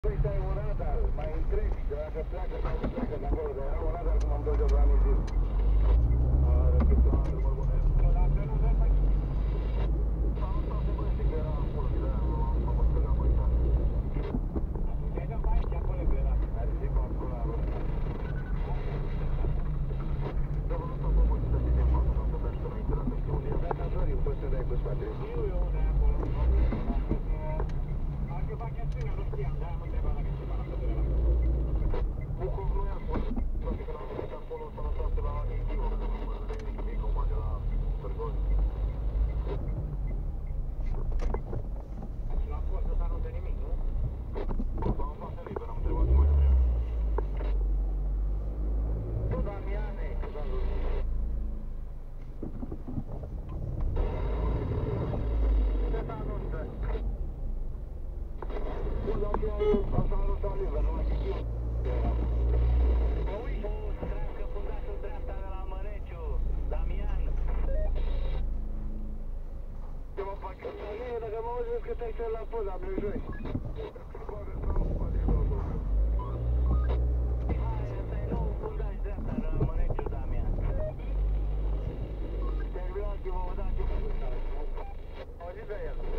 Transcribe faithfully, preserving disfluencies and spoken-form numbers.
Păi stai un radar, mai întregi, că dacă pleacă sau nu pleacă de acolo, dar era un radar cum am văzut la mine. Reflecționat, drumul bune. Dacă nu vrei, mai... Am lăsat să băiești că era acolo, de aia m-am văzut la măi tare. Atunci ai dat aici, acolo că era. Are zi pe acolo, acolo. Da, vă lăsat pe voi să dați de față, să mergi înainte la secțiune. Dacă Dorin, poți să dai cu spatele. Eu, eu, de acolo. Anche fa chiazzina lo stiamo, dai, non devo andare che si parla di la Buco non è acqua, perché la verità polo sono state la io, che mi comanda la vergogna. La cosa stanno da nemico? Sono fatte lì, però non devo andare mai. Tu Damiane, cosa vuoi? Che stanno da? Bun, dacă asta nu s-a liber, numai că eu... Auzi? O, să treacă fundașul dreapta de la Măneciu, Damian. Ce mă fac? Bine, dacă mă auzi, că te-ai sărit la pod, am joi. Hai, ăsta e nou fundaș dreapta de la Măneciu, Damian. Terminați-vă, vă dați-vă. Auzi de el.